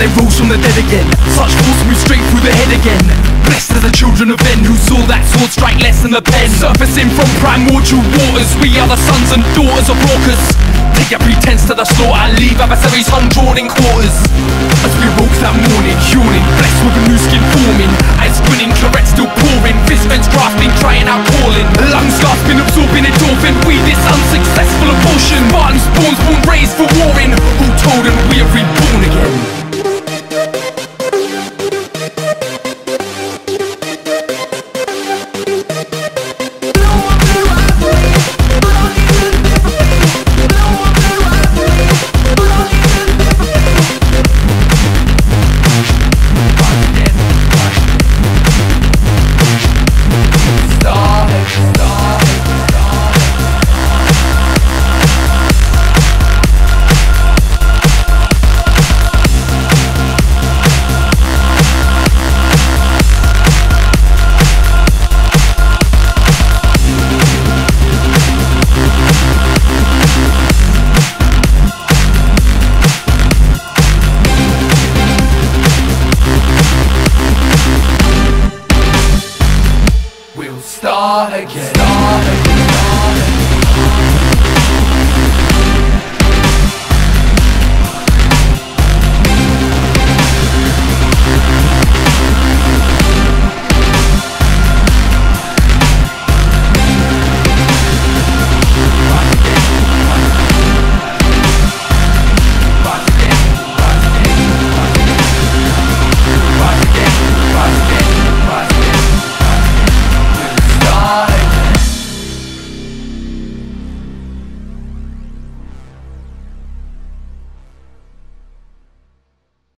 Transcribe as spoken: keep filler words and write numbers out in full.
they rose from the dead again. Such force moves straight through the head again. Blessed are the children of men who saw that sword strike less than the pen. Surfacing from primordial waters, we are the sons and daughters of Raucus. Take your pretense to the slaughter, leave adversaries hung drawn in quarters. As we woke that morning, yawning, blessed with a new skin forming, eyes grinning, claret still pouring, fist vents grasping, crying out calling, lungs gasping, absorbing endorphin. We this unsuccessful abortion, Spartan spawns born raised for warring. Who told them we are reborn again? Start again. Start again.